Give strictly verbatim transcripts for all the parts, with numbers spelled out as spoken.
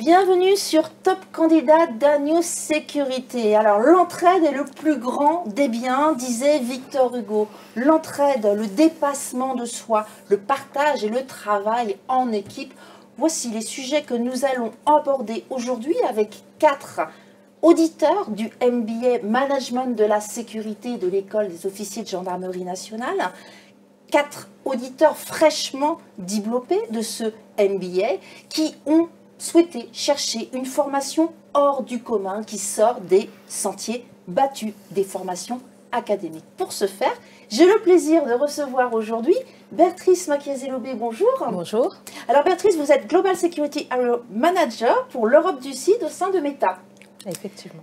Bienvenue sur Top Candidat d'Agneau Sécurité. Alors, l'entraide est le plus grand des biens, disait Victor Hugo. L'entraide, le dépassement de soi, le partage et le travail en équipe. Voici les sujets que nous allons aborder aujourd'hui avec quatre auditeurs du M B A Management de la Sécurité de l'École des officiers de gendarmerie nationale. Quatre auditeurs fraîchement diplômés de ce M B A qui ont souhaité chercher une formation hors du commun qui sort des sentiers battus, des formations académiques. Pour ce faire, j'ai le plaisir de recevoir aujourd'hui Béatrice Machiaselobé. Bonjour. Bonjour. Alors Béatrice, vous êtes Global Security Area Manager pour l'Europe du Sud au sein de Meta. Effectivement.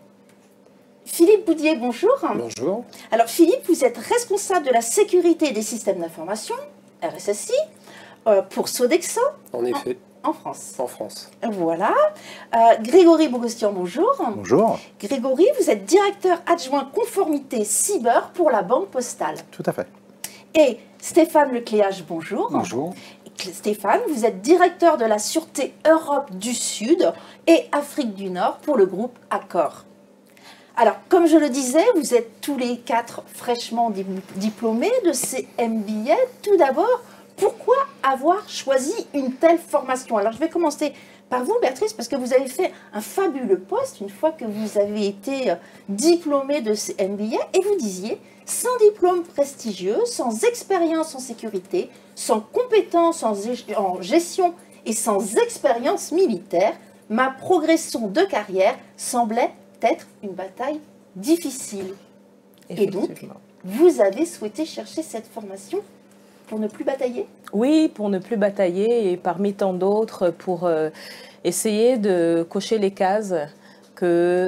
Philippe Boudier, bonjour. Bonjour. Alors Philippe, vous êtes responsable de la sécurité des systèmes d'information, R S S I, euh, pour Sodexo. En effet. En, en France. En France. Voilà. Euh, Grégory Bogostian, bonjour. Bonjour. Grégory, vous êtes directeur adjoint conformité cyber pour la Banque Postale. Tout à fait. Et Stéphane Lecléage, bonjour. Bonjour. Stéphane, vous êtes directeur de la Sûreté Europe du Sud et Afrique du Nord pour le groupe Accor. Alors, comme je le disais, vous êtes tous les quatre fraîchement diplômés de ces M B A. Tout d'abord, pourquoi avoir choisi une telle formation? Alors, je vais commencer par vous, Béatrice, parce que vous avez fait un fabuleux poste une fois que vous avez été diplômée de ces M B A. Et vous disiez, sans diplôme prestigieux, sans expérience en sécurité, sans compétences en gestion et sans expérience militaire, ma progression de carrière semblait être une bataille difficile. Et donc, vous avez souhaité chercher cette formation pour ne plus batailler? Oui, pour ne plus batailler et parmi tant d'autres, pour euh, essayer de cocher les cases que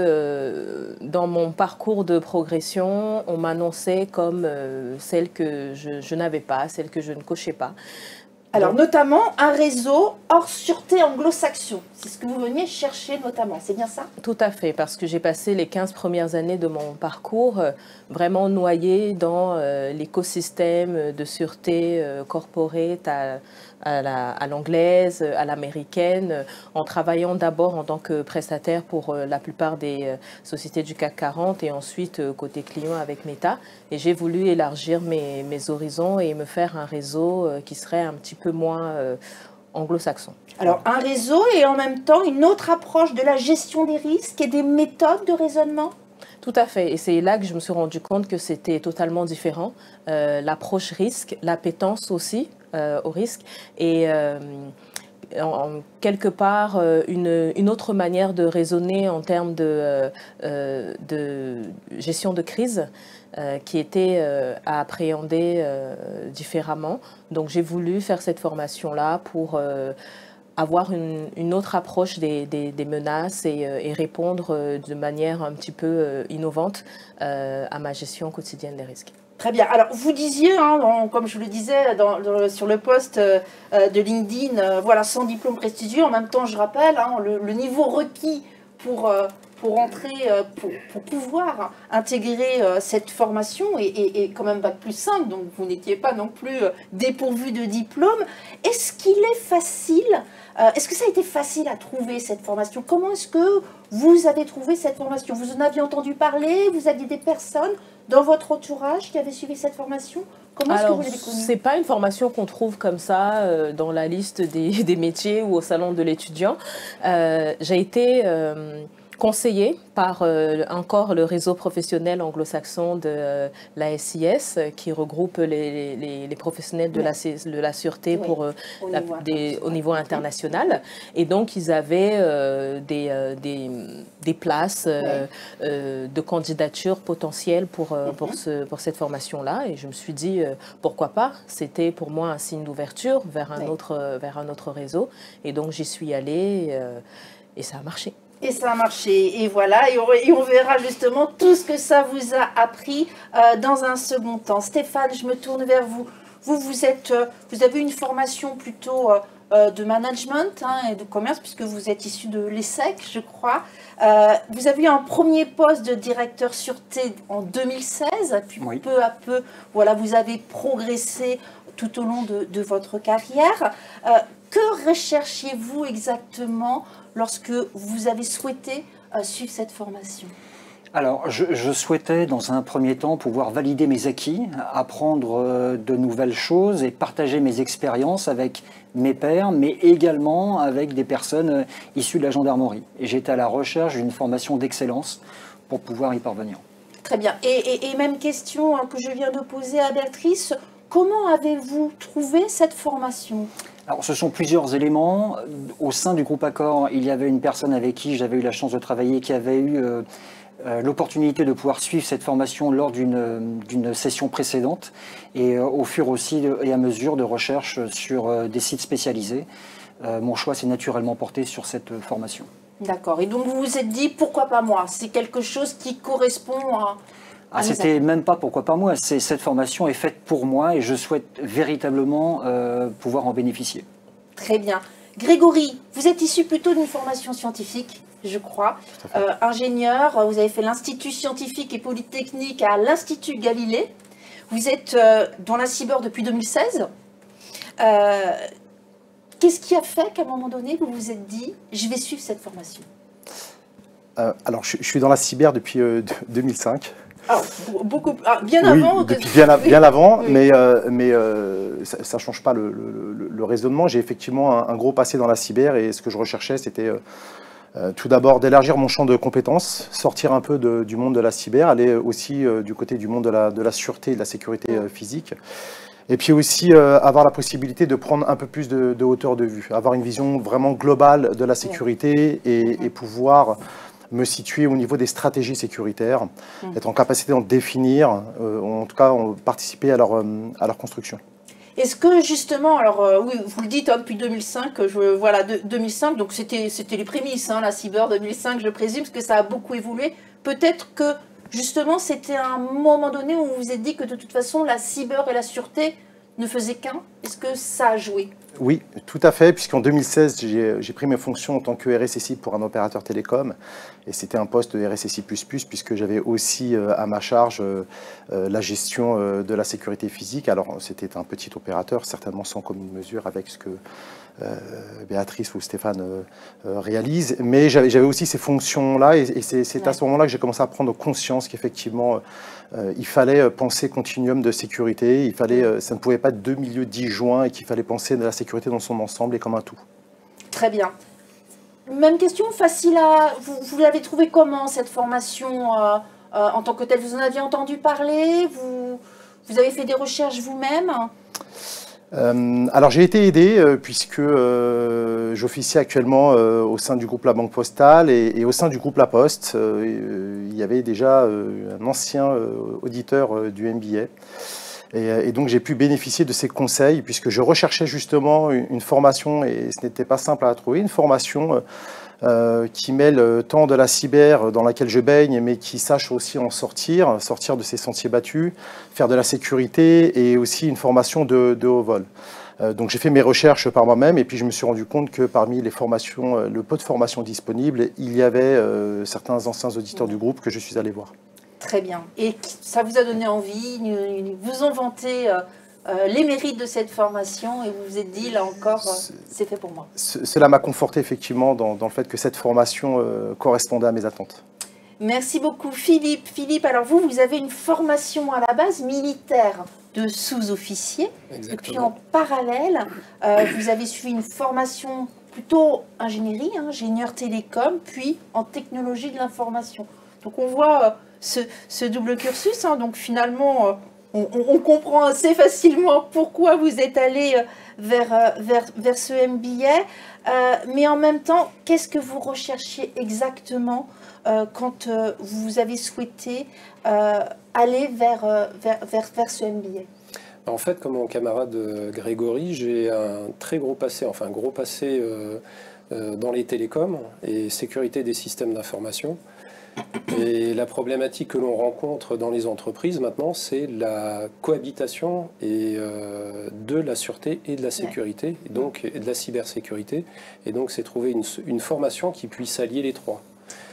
euh, dans mon parcours de progression, on m'annonçait comme euh, celle que je, je n'avais pas, celle que je ne cochais pas. Alors, notamment, un réseau hors sûreté anglo-saxon. C'est ce que vous veniez chercher notamment, c'est bien ça? Tout à fait, parce que j'ai passé les quinze premières années de mon parcours euh, vraiment noyée dans euh, l'écosystème de sûreté euh, corporate à, à l'anglaise, à l'américaine, euh, en travaillant d'abord en tant que prestataire pour euh, la plupart des euh, sociétés du C A C quarante et ensuite euh, côté client avec Meta. Et j'ai voulu élargir mes, mes horizons et me faire un réseau euh, qui serait un petit peu moins euh, anglo-saxon. Alors, un réseau et en même temps une autre approche de la gestion des risques et des méthodes de raisonnement? Tout à fait. Et c'est là que je me suis rendu compte que c'était totalement différent. Euh, L'approche risque, l'appétence aussi euh, au risque et euh, en, en quelque part euh, une, une autre manière de raisonner en termes de, euh, de gestion de crise. Euh, qui était euh, à appréhender euh, différemment. Donc j'ai voulu faire cette formation-là pour euh, avoir une, une autre approche des, des, des menaces et, euh, et répondre euh, de manière un petit peu euh, innovante euh, à ma gestion quotidienne des risques. Très bien. Alors, vous disiez, hein, dans, comme je le disais dans, dans, sur le post euh, de LinkedIn, euh, voilà, sans diplôme prestigieux. En même temps, je rappelle, hein, le, le niveau requis pour... Euh, pour entrer, pour, pour pouvoir intégrer cette formation et, et, et quand même bac plus cinq, donc vous n'étiez pas non plus dépourvu de diplôme. Est-ce qu'il est facile, est-ce que ça a été facile à trouver cette formation? Comment est-ce que vous avez trouvé cette formation? Vous en aviez entendu parler? Vous aviez des personnes dans votre entourage qui avaient suivi cette formation? Comment est-ce que vous l'avez connue? C'est pas une formation qu'on trouve comme ça euh, dans la liste des, des métiers ou au salon de l'étudiant. Euh, j'ai été... Euh, conseillé par euh, encore le réseau professionnel anglo-saxon de euh, la S I S qui regroupe les, les, les professionnels de, oui. la, de la sûreté oui. pour, euh, au, la, niveau des, au niveau international. Et donc, ils avaient euh, des, euh, des, des places euh, oui. euh, de candidature potentielles pour, euh, mm-hmm. pour, ce, pour cette formation-là. Et je me suis dit, euh, pourquoi pas? C'était pour moi un signe d'ouverture vers, un oui. autre, vers un autre réseau. Et donc, j'y suis allée euh, et ça a marché. Et ça a marché, et voilà, et on, et on verra justement tout ce que ça vous a appris euh, dans un second temps. Stéphane, je me tourne vers vous. Vous, vous, êtes, euh, vous avez une formation plutôt euh, de management hein, et de commerce, puisque vous êtes issu de l'E S S E C, je crois. Euh, vous avez eu un premier poste de directeur sûreté en deux mille seize, puis oui. peu à peu, voilà, vous avez progressé tout au long de, de votre carrière. Euh, que recherchiez-vous exactement lorsque vous avez souhaité euh, suivre cette formation ? Alors, je, je souhaitais, dans un premier temps, pouvoir valider mes acquis, apprendre euh, de nouvelles choses et partager mes expériences avec mes pairs, mais également avec des personnes euh, issues de la gendarmerie. Et j'étais à la recherche d'une formation d'excellence pour pouvoir y parvenir. Très bien. Et, et, et même question que je viens de poser à Béatrice, comment avez-vous trouvé cette formation ? Alors, ce sont plusieurs éléments. Au sein du groupe Accor, il y avait une personne avec qui j'avais eu la chance de travailler qui avait eu euh, euh, l'opportunité de pouvoir suivre cette formation lors d'une d'une session précédente et euh, au fur aussi de, et à mesure de recherche sur euh, des sites spécialisés. Euh, mon choix s'est naturellement porté sur cette euh, formation. D'accord. Et donc, vous vous êtes dit, pourquoi pas moi ? C'est quelque chose qui correspond à... Ah, c'était même pas pourquoi pas moi, c'est cette formation est faite pour moi et je souhaite véritablement euh, pouvoir en bénéficier. Très bien. Grégory, vous êtes issu plutôt d'une formation scientifique, je crois. Euh, ingénieur, vous avez fait l'Institut scientifique et polytechnique à l'Institut Galilée. Vous êtes euh, dans la cyber depuis deux mille seize. Euh, Qu'est-ce qui a fait qu'à un moment donné, vous vous êtes dit, je vais suivre cette formation ? euh, Alors, je, je suis dans la cyber depuis euh, deux mille cinq. Alors, beaucoup, ah, bien oui, avant. Depuis bien, a, bien avant, oui. mais, euh, mais euh, ça ne change pas le, le, le raisonnement. J'ai effectivement un, un gros passé dans la cyber et ce que je recherchais, c'était euh, euh, tout d'abord d'élargir mon champ de compétences, sortir un peu de, du monde de la cyber, aller aussi euh, du côté du monde de la, de la sûreté et de la sécurité euh, physique. Et puis aussi euh, avoir la possibilité de prendre un peu plus de, de hauteur de vue, avoir une vision vraiment globale de la sécurité et, et pouvoir me situer au niveau des stratégies sécuritaires, mmh. être en capacité d'en définir, euh, en tout cas participer à leur, euh, à leur construction. Est-ce que justement, alors euh, oui, vous le dites hein, depuis deux mille cinq, je, voilà, de, deux mille cinq, donc c'était les prémices, hein, la cyber deux mille cinq, je présume, parce que ça a beaucoup évolué. Peut-être que justement, c'était un moment donné où vous vous êtes dit que de toute façon, la cyber et la sûreté ne faisaient qu'un. Est-ce que ça a joué ? Oui, tout à fait, puisqu'en deux mille seize, j'ai pris mes fonctions en tant que R S S I pour un opérateur télécom. Et c'était un poste R S S I plus plus, puisque j'avais aussi euh, à ma charge euh, la gestion euh, de la sécurité physique. Alors, c'était un petit opérateur, certainement sans commune mesure avec ce que euh, Béatrice ou Stéphane euh, euh, réalisent. Mais j'avais aussi ces fonctions-là, et, et c'est ouais. à ce moment-là que j'ai commencé à prendre conscience qu'effectivement, Euh, il fallait penser continuum de sécurité, il fallait, euh, ça ne pouvait pas être deux milieux disjoints et qu'il fallait penser de la sécurité dans son ensemble et comme un tout. Très bien. Même question, facile à... Vous, vous l'avez trouvé comment cette formation euh, euh, en tant que telle? Vous en aviez entendu parler? Vous, vous avez fait des recherches vous-même? Euh, alors j'ai été aidé euh, puisque euh, j'officie actuellement euh, au sein du groupe La Banque Postale et, et au sein du groupe La Poste, euh, il y avait déjà euh, un ancien euh, auditeur euh, du M B A. Et, et donc j'ai pu bénéficier de ses conseils puisque je recherchais justement une, une formation, et ce n'était pas simple à trouver, une formation euh, Euh, qui mêle tant de la cyber dans laquelle je baigne, mais qui sache aussi en sortir, sortir de ces sentiers battus, faire de la sécurité et aussi une formation de, de haut vol. Euh, donc j'ai fait mes recherches par moi-même et puis je me suis rendu compte que parmi les formations, le peu de formations disponibles, il y avait euh, certains anciens auditeurs du groupe que je suis allé voir. Très bien. Et ça vous a donné envie, vous en vantez euh, Euh, les mérites de cette formation et vous vous êtes dit, là encore, euh, c'est fait pour moi. Cela m'a conforté effectivement dans, dans le fait que cette formation euh, correspondait à mes attentes. Merci beaucoup Philippe. Philippe, alors vous, vous avez une formation à la base militaire de sous-officier. Et puis en parallèle, euh, vous avez suivi une formation plutôt ingénierie, hein, ingénieur télécom, puis en technologie de l'information. Donc on voit euh, ce, ce double cursus, hein, donc finalement... Euh, On, on comprend assez facilement pourquoi vous êtes allé vers, vers, vers ce M B A, euh, mais en même temps, qu'est-ce que vous recherchiez exactement euh, quand euh, vous avez souhaité euh, aller vers, vers, vers, vers ce M B A? En fait, comme mon camarade Grégory, j'ai un très gros passé, enfin un gros passé euh, euh, dans les télécoms et sécurité des systèmes d'information. Et la problématique que l'on rencontre dans les entreprises maintenant, c'est la cohabitation et, euh, de la sûreté et de la sécurité, et donc et de la cybersécurité. Et donc, c'est trouver une, une formation qui puisse allier les trois.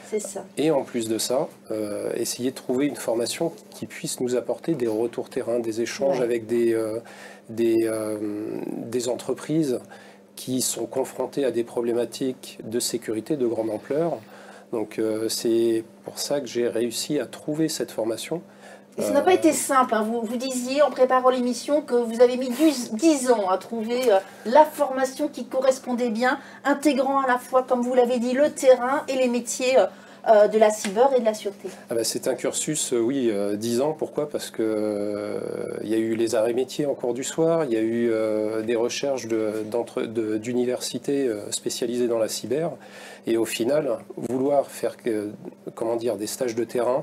C'est ça. Et en plus de ça, euh, essayer de trouver une formation qui puisse nous apporter des retours terrain, des échanges ouais. avec des, euh, des, euh, des entreprises qui sont confrontées à des problématiques de sécurité de grande ampleur. Donc euh, c'est pour ça que j'ai réussi à trouver cette formation. Et ça n'a pas été simple, hein. vous, vous disiez en préparant l'émission que vous avez mis dix ans à trouver euh, la formation qui correspondait bien, intégrant à la fois, comme vous l'avez dit, le terrain et les métiers euh, de la cyber et de la sûreté. Ah bah c'est un cursus, euh, oui, euh, dix ans. Pourquoi? Parce qu'il euh, y a eu les arrêts métiers en cours du soir, il y a eu euh, des recherches d'universités de, euh, spécialisées dans la cyber. Et au final, vouloir faire euh, comment dire, des stages de terrain,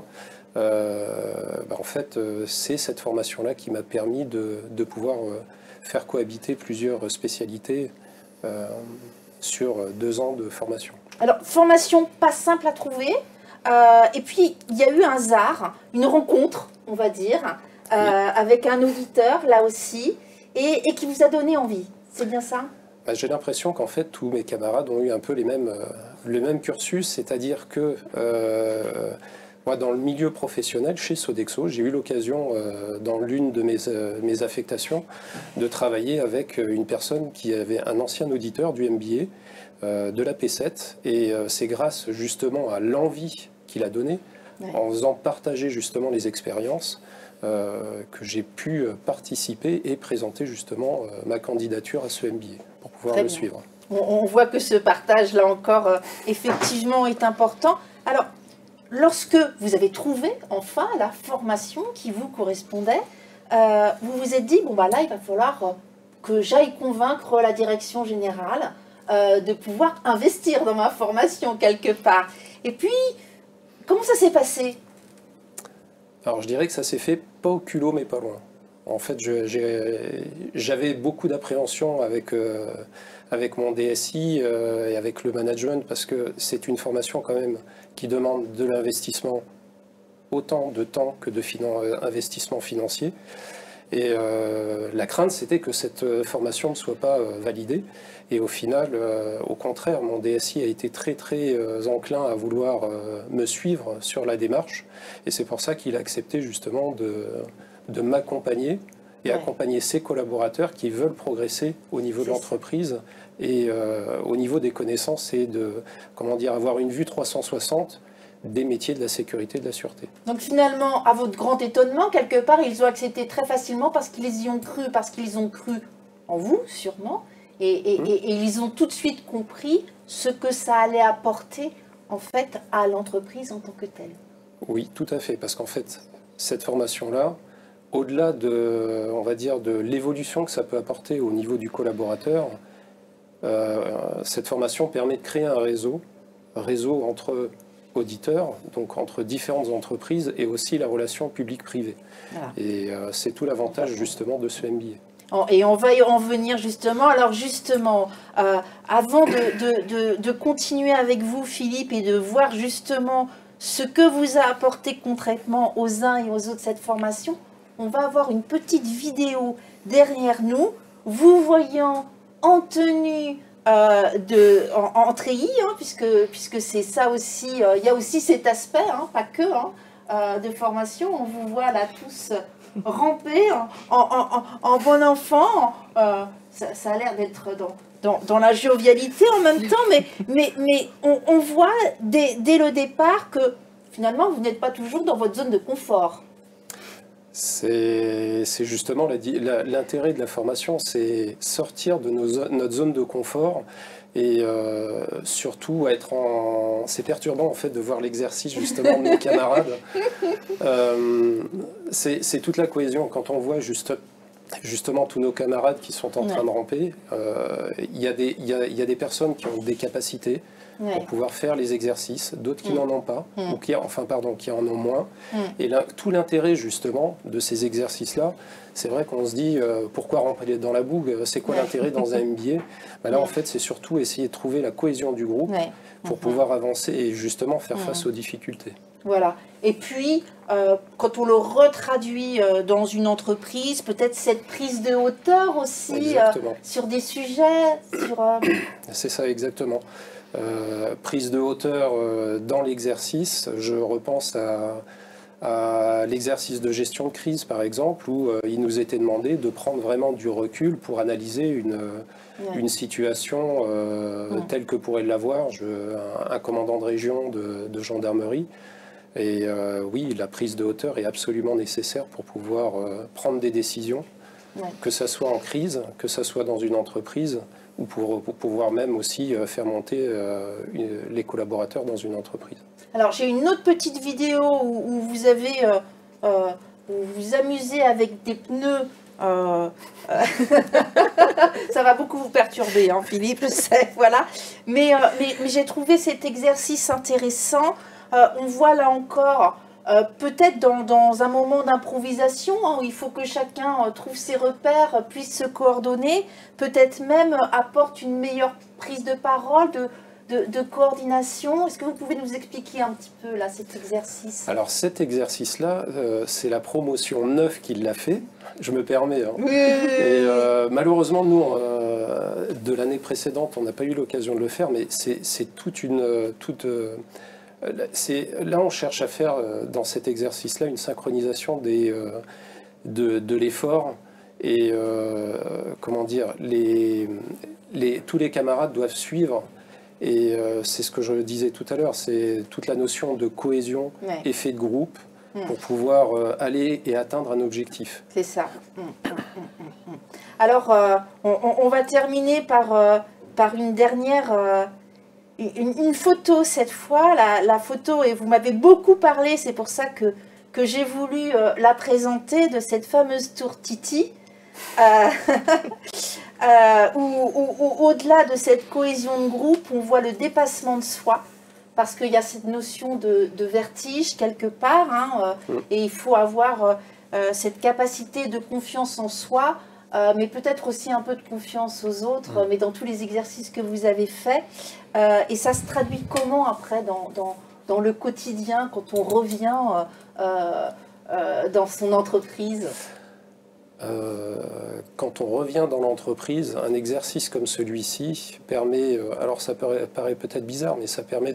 Euh, bah en fait, euh, c'est cette formation-là qui m'a permis de, de pouvoir euh, faire cohabiter plusieurs spécialités euh, sur deux ans de formation. Alors, formation pas simple à trouver. Euh, et puis, il y a eu un hasard, une rencontre, on va dire, euh, oui. avec un auditeur, là aussi, et, et qui vous a donné envie. C'est bien ça? Bah, j'ai l'impression qu'en fait, tous mes camarades ont eu un peu les mêmes, euh, le même cursus, c'est-à-dire que... Euh, Moi, dans le milieu professionnel, chez Sodexo, j'ai eu l'occasion, euh, dans l'une de mes, euh, mes affectations, de travailler avec une personne qui avait un ancien auditeur du M B A, euh, de la P sept. Et euh, c'est grâce justement à l'envie qu'il a donnée, ouais. en faisant partager justement les expériences, euh, que j'ai pu participer et présenter justement euh, ma candidature à ce M B A, pour pouvoir Très le bien. suivre. On, on voit que ce partage, là encore, euh, effectivement, est important. Alors, lorsque vous avez trouvé enfin la formation qui vous correspondait, euh, vous vous êtes dit, bon bah là il va falloir que j'aille convaincre la direction générale euh, de pouvoir investir dans ma formation quelque part. Et puis, comment ça s'est passé? Alors je dirais que ça s'est fait pas au culot mais pas loin. En fait, j'avais beaucoup d'appréhension avec, euh, avec mon D S I euh, et avec le management parce que c'est une formation quand même qui demande de l'investissement, autant de temps que de finan investissement financier. Et euh, la crainte, c'était que cette formation ne soit pas euh, validée. Et au final, euh, au contraire, mon D S I a été très très euh, enclin à vouloir euh, me suivre sur la démarche. Et c'est pour ça qu'il a accepté justement de... de m'accompagner et ouais. accompagner ses collaborateurs qui veulent progresser au niveau de l'entreprise et euh, au niveau des connaissances et de, comment dire, avoir une vue trois cent soixante des métiers de la sécurité et de la sûreté. Donc finalement, à votre grand étonnement, quelque part, ils ont accepté très facilement parce qu'ils y ont cru, parce qu'ils ont cru en vous, sûrement, et, et, mmh. et, et ils ont tout de suite compris ce que ça allait apporter, en fait, à l'entreprise en tant que telle. Oui, tout à fait, parce qu'en fait, cette formation-là, au-delà de, on va dire, de l'évolution que ça peut apporter au niveau du collaborateur, euh, cette formation permet de créer un réseau, réseau entre auditeurs, donc entre différentes entreprises, et aussi la relation publique-privée. Voilà. Et euh, c'est tout l'avantage justement de ce M B A. Et on va y en venir justement. Alors justement, euh, avant de, de, de, de continuer avec vous, Philippe, et de voir justement ce que vous a apporté concrètement aux uns et aux autres cette formation, on va avoir une petite vidéo derrière nous, vous voyant en tenue euh, de, en, en treillis, hein, puisque, puisque c'est ça aussi, euh, il y a aussi cet aspect, hein, pas que, hein, euh, de formation. On vous voit là tous ramper en, en, en, en bon enfant. Euh, ça, ça a l'air d'être dans, dans, dans la jovialité en même temps, mais, mais, mais on, on voit dès, dès le départ que finalement, vous n'êtes pas toujours dans votre zone de confort. C'est justement l'intérêt de la formation, c'est sortir de nos, notre zone de confort et euh, surtout être en... C'est perturbant en fait de voir l'exercice justement de nos camarades. Euh, c'est toute la cohésion. Quand on voit juste, justement tous nos camarades qui sont en train de ramper, euh, il y a des, il y a, il y a des personnes qui ont des capacités Ouais. pour pouvoir faire les exercices, d'autres qui mmh. n'en ont pas, mmh. ou qui, enfin, pardon, qui en ont moins. Mmh. Et là, tout l'intérêt, justement, de ces exercices-là, c'est vrai qu'on se dit, euh, pourquoi rentrer dans la boue? C'est quoi ouais. l'intérêt dans un M B A? Ben là, ouais. en fait, c'est surtout essayer de trouver la cohésion du groupe ouais. pour mmh. pouvoir avancer et justement faire mmh. face aux difficultés. Voilà. Et puis, euh, quand on le retraduit euh, dans une entreprise, peut-être cette prise de hauteur aussi euh, sur des sujets. Sur, euh... C'est ça, exactement. Euh, prise de hauteur euh, dans l'exercice, je repense à, à l'exercice de gestion de crise par exemple, où euh, il nous était demandé de prendre vraiment du recul pour analyser une, ouais. une situation euh, ouais. telle que pourrait l'avoir un, un commandant de région de, de gendarmerie. Et euh, oui, la prise de hauteur est absolument nécessaire pour pouvoir euh, prendre des décisions, ouais. que ça soit en crise, que ça soit dans une entreprise, ou pour, pour pouvoir même aussi euh, faire monter euh, une, les collaborateurs dans une entreprise. Alors j'ai une autre petite vidéo où, où vous avez, euh, euh, où vous vous amusez avec des pneus. Euh, euh, ça va beaucoup vous perturber, hein, Philippe, je sais, voilà. Mais, euh, mais, mais j'ai trouvé cet exercice intéressant. Euh, on voit là encore, euh, peut-être dans, dans un moment d'improvisation, hein, où il faut que chacun euh, trouve ses repères, euh, puisse se coordonner, peut-être même euh, apporte une meilleure prise de parole, de, de, de coordination. Est-ce que vous pouvez nous expliquer un petit peu là, cet exercice? Alors cet exercice-là, euh, c'est la promotion neuf qui l'a fait, je me permets. Hein. Oui. Et euh, malheureusement, nous, euh, de l'année précédente, on n'a pas eu l'occasion de le faire, mais c'est toute une... Toute, euh, là, on cherche à faire, dans cet exercice-là, une synchronisation des, euh, de, de l'effort. Et, euh, comment dire, les, les, tous les camarades doivent suivre. Et euh, c'est ce que je disais tout à l'heure, c'est toute la notion de cohésion, ouais. effet de groupe, mmh. pour pouvoir euh, aller et atteindre un objectif. C'est ça. Mmh, mmh, mmh, mmh. Alors, euh, on, on va terminer par, euh, par une dernière... Euh, Une, une photo cette fois, la, la photo, et vous m'avez beaucoup parlé, c'est pour ça que, que j'ai voulu euh, la présenter, de cette fameuse tour Titi, euh, euh, où, où, où au-delà de cette cohésion de groupe, on voit le dépassement de soi, parce qu'il y a cette notion de, de vertige quelque part, hein, euh, et il faut avoir euh, cette capacité de confiance en soi, Euh, mais peut-être aussi un peu de confiance aux autres, mmh. mais dans tous les exercices que vous avez faits. Euh, et ça se traduit comment après dans, dans, dans le quotidien, quand on revient euh, euh, dans son entreprise? euh, Quand on revient dans l'entreprise, un exercice comme celui-ci permet, euh, alors ça paraît, paraît peut-être bizarre, mais ça permet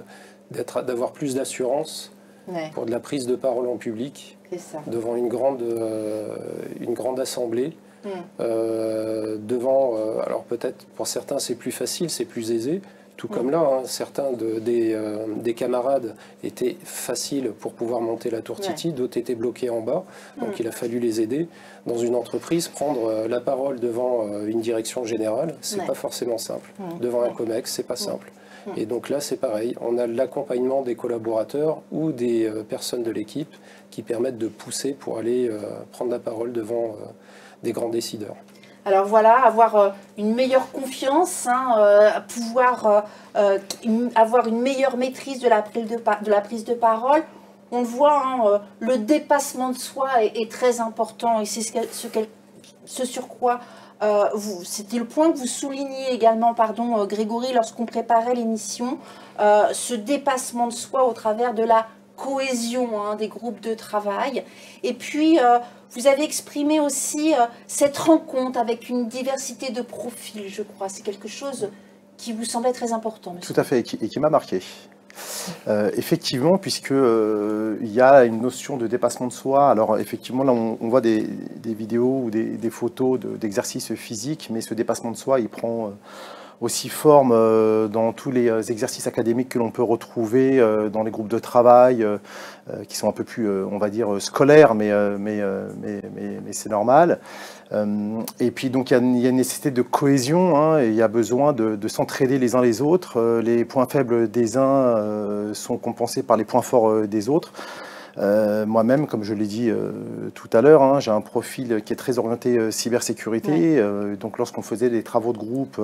d'avoir plus d'assurance ouais. pour de la prise de parole en public, devant une grande, euh, une grande assemblée. Mmh. Euh, devant, euh, alors peut-être pour certains c'est plus facile, c'est plus aisé, tout mmh. comme là, hein, certains de, des, euh, des camarades étaient faciles pour pouvoir monter la tour Titi, ouais. d'autres étaient bloqués en bas, donc mmh. il a fallu les aider. Dans une entreprise, prendre euh, la parole devant euh, une direction générale, c'est ouais. pas forcément simple. Mmh. Devant ouais. un COMEX, c'est pas mmh. simple. Mmh. Et donc là, c'est pareil, on a l'accompagnement des collaborateurs ou des euh, personnes de l'équipe qui permettent de pousser pour aller euh, prendre la parole devant euh, des grands décideurs. Alors voilà, avoir euh, une meilleure confiance, hein, euh, pouvoir euh, une, avoir une meilleure maîtrise de la, de, de la prise de parole. On le voit, hein, euh, le dépassement de soi est, est très important et c'est ce, ce, ce sur quoi euh, c'était le point que vous souligniez également, pardon, euh, Grégory, lorsqu'on préparait l'émission, euh, ce dépassement de soi au travers de la cohésion hein, des groupes de travail. Et puis, euh, vous avez exprimé aussi euh, cette rencontre avec une diversité de profils, je crois. C'est quelque chose qui vous semblait très important, monsieur. Tout à fait, et qui, et qui m'a marqué. Euh, effectivement, puisque euh, il y a une notion de dépassement de soi. Alors effectivement, là, on, on voit des, des vidéos ou des, des photos d'exercices de, physiques, mais ce dépassement de soi, il prend... Euh, aussi forme euh, dans tous les euh, exercices académiques que l'on peut retrouver euh, dans les groupes de travail euh, euh, qui sont un peu plus, euh, on va dire, scolaires, mais, euh, mais, euh, mais, mais, mais c'est normal. Euh, et puis donc il y, y a une nécessité de cohésion, hein, et il y a besoin de, de s'entraider les uns les autres. Euh, les points faibles des uns euh, sont compensés par les points forts euh, des autres. Euh, Moi-même, comme je l'ai dit euh, tout à l'heure, hein, j'ai un profil qui est très orienté euh, cybersécurité. Ouais. Euh, donc, lorsqu'on faisait des travaux de groupe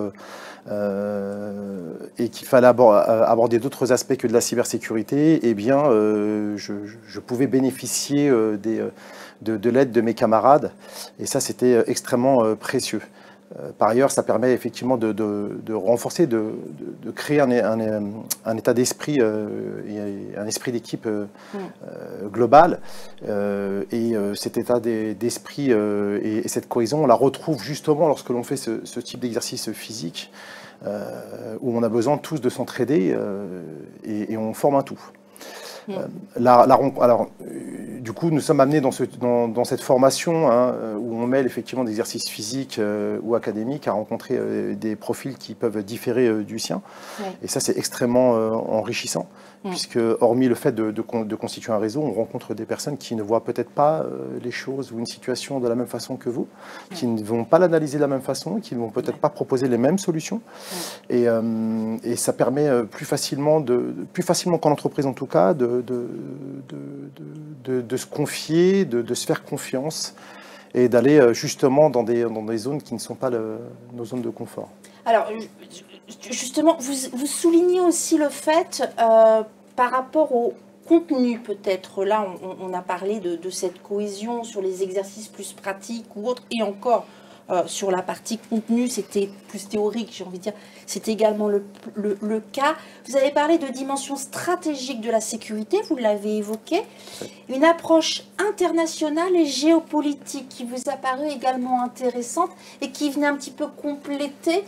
euh, et qu'il fallait abor aborder d'autres aspects que de la cybersécurité, eh bien, euh, je, je pouvais bénéficier euh, des, de, de l'aide de mes camarades. Et ça, c'était extrêmement euh, précieux. Par ailleurs, ça permet effectivement de, de, de renforcer, de, de, de créer un, un, un état d'esprit, euh, un esprit d'équipe euh, mmh. euh, global. Euh, et euh, cet état d'esprit euh, et, et cette cohésion, on la retrouve justement lorsque l'on fait ce, ce type d'exercice physique. euh, où on a besoin tous de s'entraider euh, et, et on forme un tout. Mmh. Euh, la, la, alors, euh, du coup, nous sommes amenés dans, ce, dans, dans cette formation hein, où on mêle effectivement des exercices physiques euh, ou académiques à rencontrer euh, des profils qui peuvent différer euh, du sien. Ouais. Et ça, c'est extrêmement euh, enrichissant, mmh. puisque hormis le fait de, de, de constituer un réseau, on rencontre des personnes qui ne voient peut-être pas euh, les choses ou une situation de la même façon que vous, ouais. qui ne vont pas l'analyser de la même façon, qui ne vont peut-être ouais. pas proposer les mêmes solutions. Ouais. Et, euh, et ça permet plus facilement, de, plus facilement qu'en entreprise en tout cas, de De, de, de, de, de se confier, de, de se faire confiance et d'aller justement dans des, dans des zones qui ne sont pas le, nos zones de confort. Alors, justement, vous, vous soulignez aussi le fait, euh, par rapport au contenu peut-être, là on, on a parlé de, de cette cohésion sur les exercices plus pratiques ou autres, et encore euh, sur la partie contenu, c'était plus théorique, j'ai envie de dire, c'est également le, le, le cas. Vous avez parlé de dimension stratégique de la sécurité, vous l'avez évoqué, une approche internationale et géopolitique qui vous a paru également intéressante et qui venait un petit peu compléter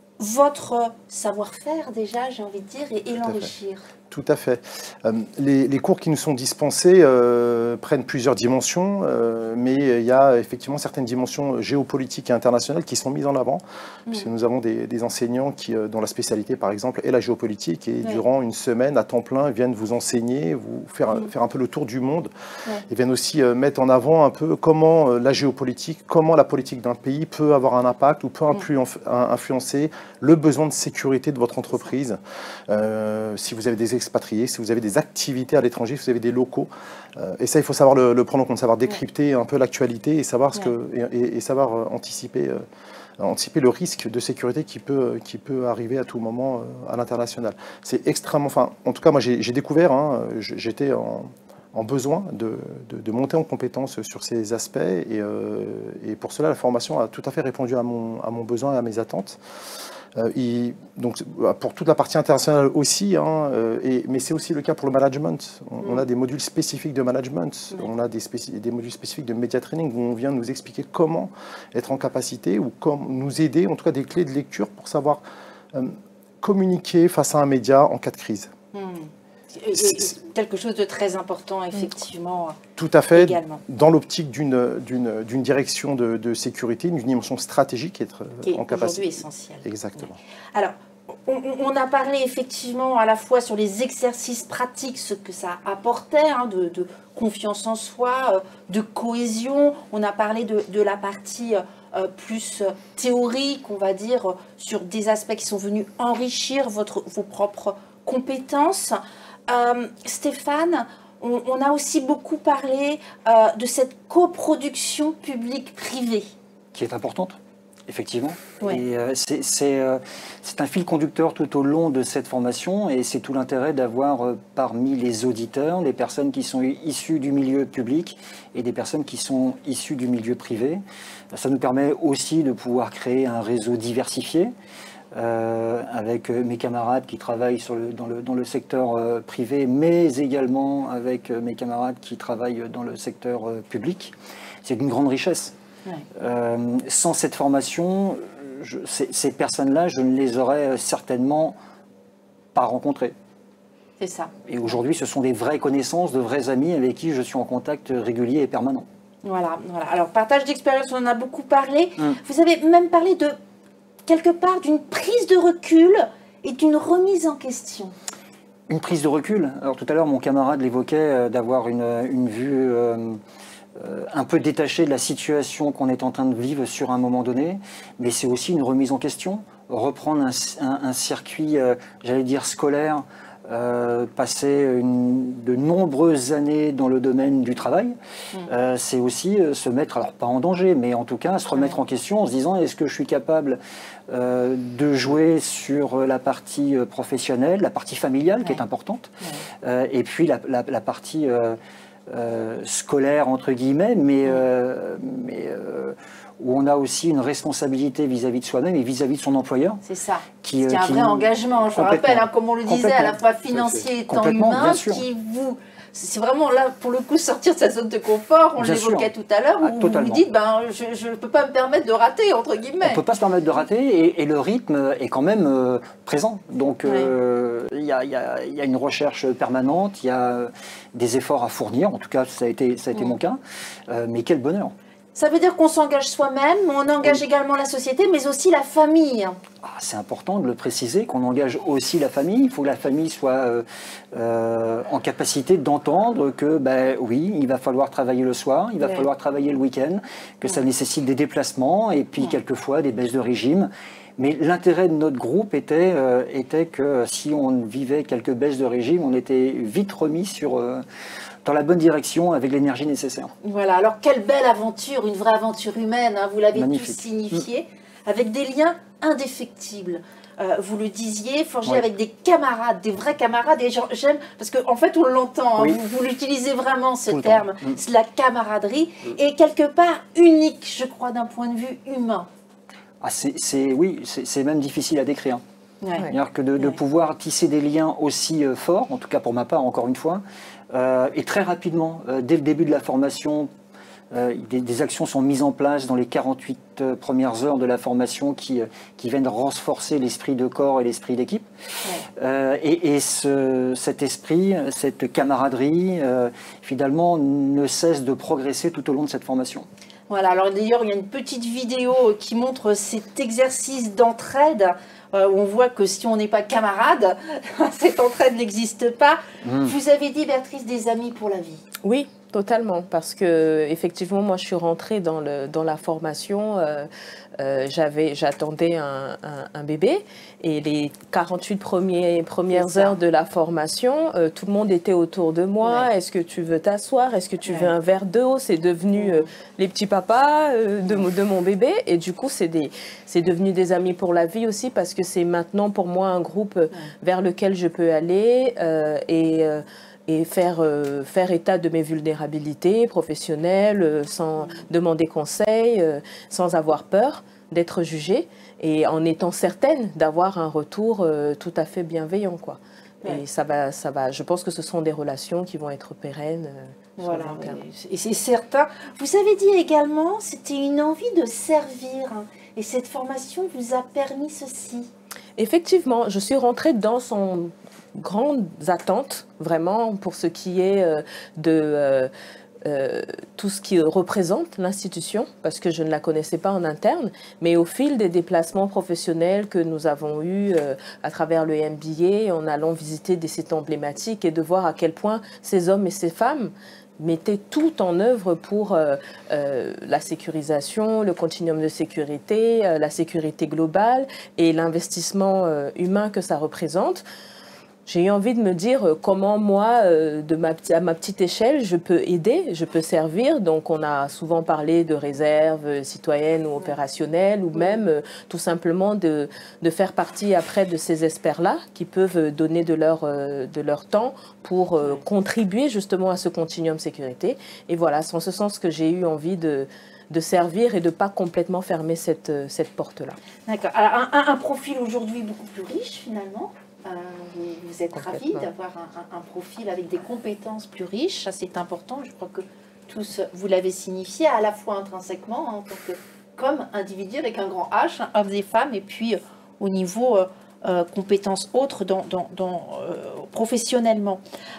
votre savoir-faire déjà, j'ai envie de dire, et, et l'enrichir. Tout à fait. Euh, les, les cours qui nous sont dispensés euh, prennent plusieurs dimensions, euh, mais il y a effectivement certaines dimensions géopolitiques et internationales qui sont mises en avant, mmh. puisque nous avons des, des enseignants qui, euh, dont la spécialité, par exemple, est la géopolitique, et ouais. durant une semaine à temps plein, viennent vous enseigner, vous faire, mmh. faire un peu le tour du monde, ouais. et viennent aussi euh, mettre en avant un peu comment euh, la géopolitique, comment la politique d'un pays peut avoir un impact ou peut mmh. influencer le besoin de sécurité de votre entreprise. Euh, si vous avez des expatriés, si vous avez des activités à l'étranger, si vous avez des locaux. Euh, et ça, il faut savoir le, le prendre en compte, savoir décrypter un peu l'actualité et savoir, ce que, et, et savoir euh, anticiper, euh, anticiper le risque de sécurité qui peut, qui peut arriver à tout moment euh, à l'international. C'est extrêmement... Enfin, en tout cas, moi, j'ai découvert, hein, j'étais en, en besoin de, de, de monter en compétence sur ces aspects. Et, euh, et pour cela, la formation a tout à fait répondu à mon, à mon besoin et à mes attentes. Euh, il, donc, pour toute la partie internationale aussi, hein, euh, et, mais c'est aussi le cas pour le management. On, mmh. on a des modules spécifiques de management, mmh. on a des, des modules spécifiques de media training où on vient nous expliquer comment être en capacité ou comment nous aider, en tout cas des clés de lecture pour savoir euh, communiquer face à un média en cas de crise. Mmh. C'est quelque chose de très important, effectivement. Tout à fait, également. Dans l'optique d'une d'une direction de, de sécurité, d'une dimension stratégique être qui est en capacité. Aujourd'hui essentielle. Exactement. Oui. Alors, on, on a parlé effectivement à la fois sur les exercices pratiques, ce que ça apportait, hein, de, de confiance en soi, de cohésion. On a parlé de, de la partie euh, plus théorique, on va dire, sur des aspects qui sont venus enrichir votre, vos propres compétences. Euh, Stéphane, on, on a aussi beaucoup parlé euh, de cette coproduction publique-privée. Qui est importante, effectivement. Ouais. Et euh, c'est euh, un fil conducteur tout au long de cette formation, et c'est tout l'intérêt d'avoir euh, parmi les auditeurs des personnes qui sont issues du milieu public et des personnes qui sont issues du milieu privé. Ça nous permet aussi de pouvoir créer un réseau diversifié. Euh, avec mes camarades qui travaillent sur le, dans, le, dans le secteur euh, privé, mais également avec euh, mes camarades qui travaillent dans le secteur euh, public. C'est d'une grande richesse. Ouais. Euh, sans cette formation, je, ces, ces personnes-là, je ne les aurais certainement pas rencontrées. C'est ça. Et aujourd'hui, ce sont des vraies connaissances, de vrais amis avec qui je suis en contact régulier et permanent. Voilà. voilà. Alors, partage d'expérience, on en a beaucoup parlé. Hum. Vous avez même parlé de quelque part d'une prise de recul et d'une remise en question. Une prise de recul. Alors tout à l'heure, mon camarade l'évoquait, euh, d'avoir une, une vue euh, euh, un peu détachée de la situation qu'on est en train de vivre sur un moment donné, mais c'est aussi une remise en question, reprendre un, un, un circuit, euh, j'allais dire scolaire, Euh, passer une, de nombreuses années dans le domaine du travail, mmh. euh, c'est aussi euh, se mettre, alors pas en danger, mais en tout cas se remettre mmh. en question en se disant est-ce que je suis capable euh, de jouer sur la partie euh, professionnelle, la partie familiale mmh. qui est importante, mmh. euh, et puis la, la, la partie euh, euh, scolaire entre guillemets, mais, mmh. euh, mais euh, où on a aussi une responsabilité vis-à-vis de soi-même et vis-à- -vis de son employeur. C'est ça. Qui, qui a un qui, vrai engagement, je vous rappelle, hein, comme on le disait, à la fois financier et temps humain, qui vous c'est vraiment là, pour le coup, sortir de sa zone de confort. On l'évoquait tout à l'heure, où ah, vous vous dites, ben, je ne peux pas me permettre de rater, entre guillemets. On ne peut pas se permettre de rater, et, et le rythme est quand même euh, présent. Donc, il euh, y, y, a, y a une recherche permanente, il y a des efforts à fournir. En tout cas, ça a été, ça a été ouais. mon cas. Euh, mais quel bonheur! Ça veut dire qu'on s'engage soi-même, mais on engage oui. également la société, mais aussi la famille. Ah, c'est important de le préciser, qu'on engage aussi la famille. Il faut que la famille soit euh, euh, en capacité d'entendre que, ben, oui, il va falloir travailler le soir, il va oui. falloir travailler le week-end, que oui. ça nécessite des déplacements et puis oui. quelquefois des baisses de régime. Mais l'intérêt de notre groupe était, euh, était que si on vivait quelques baisses de régime, on était vite remis sur... Euh, dans la bonne direction avec l'énergie nécessaire. Voilà, alors quelle belle aventure, une vraie aventure humaine, hein, vous l'avez tous signifié, mmh. avec des liens indéfectibles. Euh, vous le disiez, forgé oui. avec des camarades, des vrais camarades, et j'aime, parce qu'en en fait on l'entend, oui. hein, vous, vous l'utilisez vraiment ce terme, mmh. c'est la camaraderie, mmh. et quelque part unique, je crois, d'un point de vue humain. Ah, c'est, oui, c'est même difficile à décrire. Ouais. C'est-à-dire que de, de ouais. pouvoir tisser des liens aussi euh, forts, en tout cas pour ma part, encore une fois, euh, et très rapidement, euh, dès le début de la formation, euh, des, des actions sont mises en place dans les quarante-huit euh, premières heures de la formation qui, euh, qui viennent renforcer l'esprit de corps et l'esprit d'équipe. Ouais. Euh, et et ce, cet esprit, cette camaraderie, euh, finalement, ne cesse de progresser tout au long de cette formation. Voilà, alors d'ailleurs, il y a une petite vidéo qui montre cet exercice d'entraide. Euh, où on voit que si on n'est pas camarade, cette entraide n'existe pas. Mmh. Vous avez dit, Béatrice, des amis pour la vie. Oui, totalement, parce que effectivement, moi, je suis rentrée dans, le, dans la formation, euh, euh, j'avais, j'attendais un, un, un bébé, et les quarante-huit premiers, premières heures de la formation, euh, tout le monde était autour de moi. Ouais. Est-ce que tu veux t'asseoir? Est-ce que tu ouais. veux un verre d'eau? C'est devenu euh, les petits papas euh, de, de mon bébé, et du coup, c'est des, c'est devenu des amis pour la vie aussi, parce que c'est maintenant pour moi un groupe ouais. vers lequel je peux aller euh, et euh, et faire, euh, faire état de mes vulnérabilités professionnelles euh, sans demander conseil, euh, sans avoir peur d'être jugée et en étant certaine d'avoir un retour euh, tout à fait bienveillant, quoi. Ouais. Et ça va, ça va. Je pense que ce sont des relations qui vont être pérennes. Euh, voilà, et c'est certain. Vous avez dit également, c'était une envie de servir, hein, et cette formation vous a permis ceci. Effectivement, je suis rentrée dans son grandes attentes, vraiment, pour ce qui est euh, de euh, euh, tout ce qui représente l'institution, parce que je ne la connaissais pas en interne, mais au fil des déplacements professionnels que nous avons eus euh, à travers le M B A, en allant visiter des sites emblématiques et de voir à quel point ces hommes et ces femmes mettaient tout en œuvre pour euh, euh, la sécurisation, le continuum de sécurité, euh, la sécurité globale et l'investissement euh, humain que ça représente. J'ai eu envie de me dire comment moi, euh, de ma, à ma petite échelle, je peux aider, je peux servir. Donc on a souvent parlé de réserve citoyenne ou opérationnelle, ou même euh, tout simplement de, de faire partie après de ces experts-là qui peuvent donner de leur, euh, de leur temps pour euh, contribuer justement à ce continuum sécurité. Et voilà, c'est en ce sens que j'ai eu envie de... de servir et de ne pas complètement fermer cette, cette porte-là. D'accord. Alors, un, un profil aujourd'hui beaucoup plus riche, finalement. Euh, vous, vous êtes ravis d'avoir un, un, un profil avec des compétences plus riches. Ça, c'est important. Je crois que tous, vous l'avez signifié, à la fois intrinsèquement, hein, en tant que, comme individu avec un grand H, hein, hommes et femmes, et puis euh, au niveau euh, euh, compétences autres dans, dans, dans, euh, professionnellement.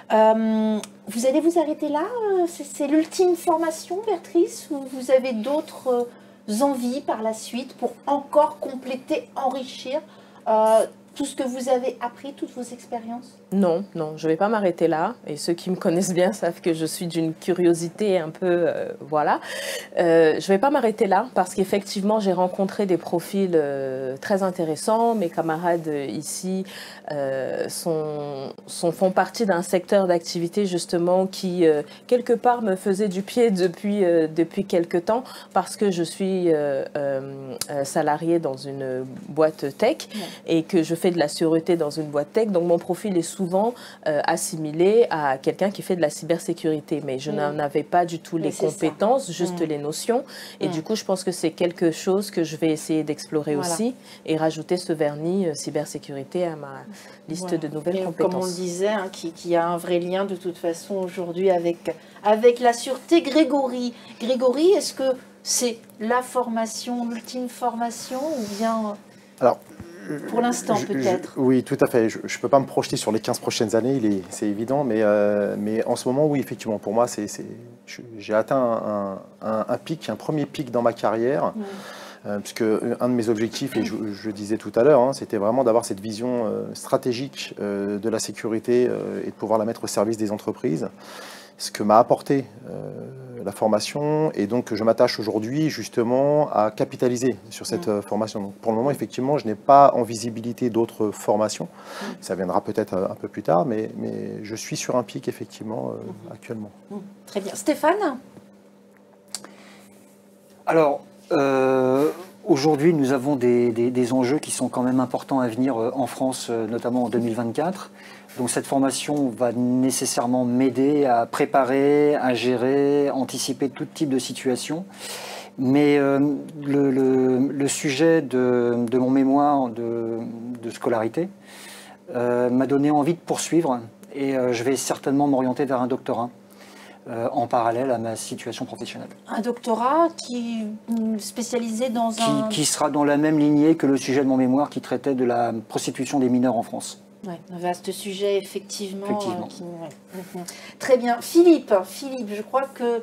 Euh, vous allez vous arrêter là? C'est l'ultime formation, Béatrice, ou vous avez d'autres euh, envies par la suite pour encore compléter, enrichir euh, tout ce que vous avez appris, toutes vos expériences? Non, non, je ne vais pas m'arrêter là. Et ceux qui me connaissent bien savent que je suis d'une curiosité un peu... Euh, voilà. Euh, je ne vais pas m'arrêter là parce qu'effectivement, j'ai rencontré des profils euh, très intéressants. Mes camarades euh, ici euh, sont, sont, font partie d'un secteur d'activité justement qui, euh, quelque part, me faisait du pied depuis, euh, depuis quelque temps parce que je suis euh, euh, salariée dans une boîte tech ouais. et que je fait de la sûreté dans une boîte tech, donc mon profil est souvent euh, assimilé à quelqu'un qui fait de la cybersécurité, mais je mmh. n'en avais pas du tout les compétences, ça. juste mmh. les notions, et mmh. du coup je pense que c'est quelque chose que je vais essayer d'explorer voilà. aussi, et rajouter ce vernis euh, cybersécurité à ma liste voilà. de nouvelles et compétences. Comme on le disait, hein, qui, qui a un vrai lien de toute façon aujourd'hui avec, avec la sûreté. Grégory, Grégory, est-ce que c'est la formation, l'ultime formation, ou bien... Alors, pour l'instant, peut-être. Oui, tout à fait. Je ne peux pas me projeter sur les quinze prochaines années, c'est évident, mais, euh, mais en ce moment, oui, effectivement, pour moi, j'ai atteint un, un, un pic, un premier pic dans ma carrière, mmh. euh, puisque un de mes objectifs, et je, je le disais tout à l'heure, hein, c'était vraiment d'avoir cette vision euh, stratégique euh, de la sécurité euh, et de pouvoir la mettre au service des entreprises. Ce que m'a apporté euh, la formation, et donc je m'attache aujourd'hui justement à capitaliser sur cette mmh. formation. Donc, pour le moment, effectivement, je n'ai pas en visibilité d'autres formations. Mmh. Ça viendra peut-être un peu plus tard, mais, mais je suis sur un pic, effectivement, euh, mmh. actuellement. Mmh. Très bien. Stéphane ? Alors, euh, aujourd'hui, nous avons des, des, des enjeux qui sont quand même importants à venir en France, notamment en deux mille vingt-quatre. Donc cette formation va nécessairement m'aider à préparer, à gérer, anticiper tout type de situation. Mais euh, le, le, le sujet de, de mon mémoire de, de scolarité euh, m'a donné envie de poursuivre, et euh, je vais certainement m'orienter vers un doctorat euh, en parallèle à ma situation professionnelle. Un doctorat qui spécialisé dans qui, un... Qui sera dans la même lignée que le sujet de mon mémoire qui traitait de la prostitution des mineurs en France. Ouais, un vaste sujet, effectivement. effectivement. Euh, qui, ouais. mmh. Très bien. Philippe, Philippe, je crois que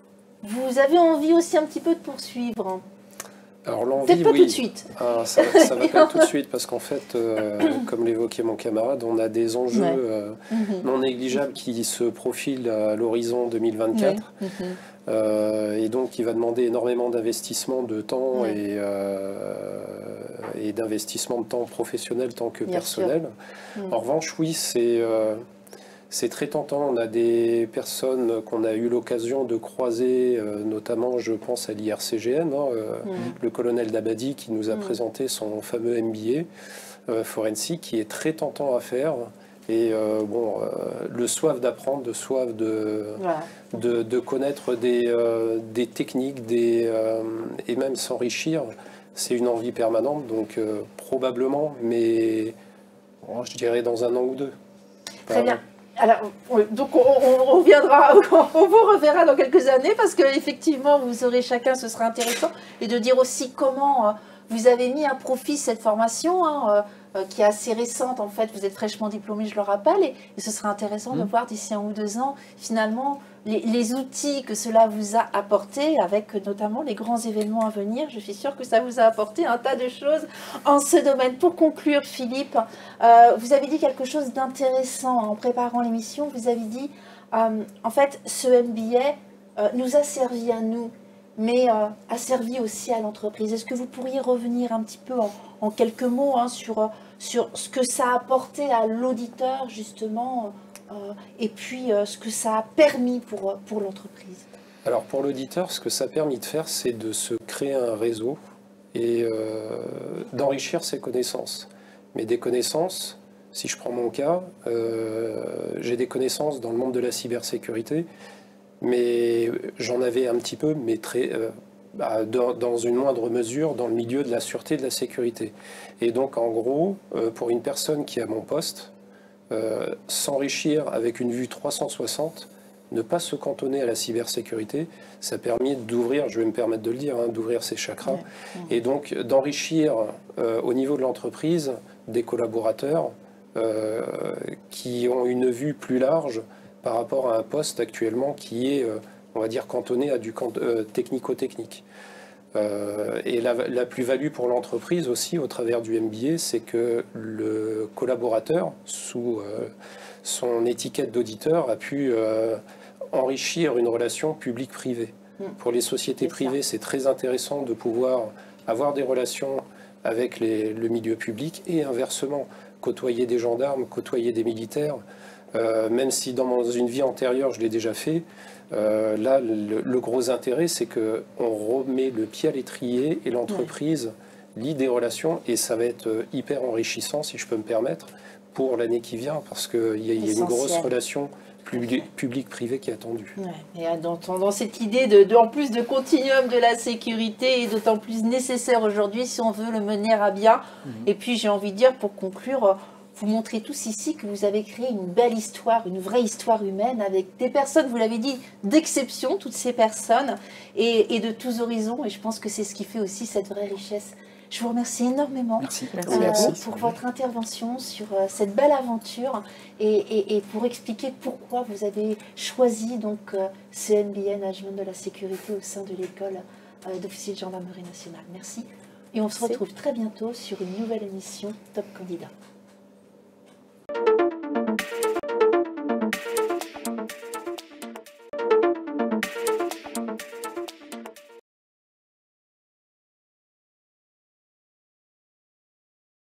vous avez envie aussi un petit peu de poursuivre. Alors l'envie, Peut-être pas oui. tout de suite. Ah, ça ça va pas tout de suite, parce qu'en fait, euh, comme l'évoquait mon camarade, on a des enjeux ouais. euh, mmh. non négligeables qui se profilent à l'horizon deux mille vingt-quatre. Ouais. Mmh. Euh, et donc, il va demander énormément d'investissement de temps ouais. et, euh, et d'investissement de temps professionnel tant que Bien personnel. Mmh. En revanche, oui, c'est euh, c'est très tentant. On a des personnes qu'on a eu l'occasion de croiser, euh, notamment, je pense à l'I R C G N, hein, euh, mmh. le colonel Dabadi qui nous a mmh. présenté son fameux M B A euh, forensique, qui est très tentant à faire. Et euh, bon, euh, le soif d'apprendre, le soif de, voilà. de, de connaître des, euh, des techniques des, euh, et même s'enrichir, c'est une envie permanente. Donc euh, probablement, mais bon, je dirais dans un an ou deux. Très Pardon. bien. Alors, donc on, on reviendra, on vous reverra dans quelques années, parce qu'effectivement, vous aurez chacun, ce sera intéressant, et de dire aussi comment euh, vous avez mis à profit cette formation, hein, euh, qui est assez récente, en fait, vous êtes fraîchement diplômé, je le rappelle, et, et ce sera intéressant mmh. de voir d'ici un ou deux ans, finalement, les, les outils que cela vous a apportés, avec notamment les grands événements à venir. Je suis sûre que ça vous a apporté un tas de choses en ce domaine. Pour conclure, Philippe, euh, vous avez dit quelque chose d'intéressant en préparant l'émission. Vous avez dit, euh, en fait, ce M B A euh, nous a servi à nous, mais euh, a servi aussi à l'entreprise. Est-ce que vous pourriez revenir un petit peu en, en quelques mots hein, sur, sur ce que ça a apporté à l'auditeur, justement, euh, et puis euh, ce que ça a permis pour, pour l'entreprise? Alors, pour l'auditeur, ce que ça a permis de faire, c'est de se créer un réseau et euh, d'enrichir ses connaissances. Mais des connaissances, si je prends mon cas, euh, j'ai des connaissances dans le monde de la cybersécurité, mais j'en avais un petit peu, mais très, euh, bah, dans, dans une moindre mesure, dans le milieu de la sûreté et de la sécurité. Et donc, en gros, euh, pour une personne qui est à mon poste, euh, s'enrichir avec une vue trois cent soixante, ne pas se cantonner à la cybersécurité, ça permet d'ouvrir, je vais me permettre de le dire, hein, d'ouvrir ses chakras, ouais. et donc d'enrichir euh, au niveau de l'entreprise des collaborateurs euh, qui ont une vue plus large par rapport à un poste actuellement qui est, euh, on va dire, cantonné à du euh, technico-technique. Euh, et la, la plus-value pour l'entreprise aussi, au travers du M B A, c'est que le collaborateur, sous euh, son étiquette d'auditeur, a pu euh, enrichir une relation publique-privée. Mmh. Pour les sociétés privées, c'est très intéressant de pouvoir avoir des relations avec les, le milieu public et inversement, côtoyer des gendarmes, côtoyer des militaires. Euh, même si dans une vie antérieure, je l'ai déjà fait, euh, là, le, le gros intérêt, c'est qu'on remet le pied à l'étrier et l'entreprise lie des relations et ça va être euh, hyper enrichissant, si je peux me permettre, pour l'année qui vient, parce qu'il y a, y a une grosse relation public-privé qui est attendue. Ouais. Et dans, dans cette idée, de, de, en plus de continuum de la sécurité, est d'autant plus nécessaire aujourd'hui si on veut le mener à bien. Mmh. Et puis j'ai envie de dire, pour conclure, vous montrez tous ici que vous avez créé une belle histoire, une vraie histoire humaine avec des personnes, vous l'avez dit, d'exception, toutes ces personnes, et, et de tous horizons. Et je pense que c'est ce qui fait aussi cette vraie richesse. Je vous remercie énormément Merci. Euh, Merci. pour votre intervention sur euh, cette belle aventure et, et, et pour expliquer pourquoi vous avez choisi donc euh, C N B I, Management de la sécurité au sein de l'école euh, d'officiers de gendarmerie nationale. Merci. Et on se retrouve très bientôt sur une nouvelle émission Top Candidat.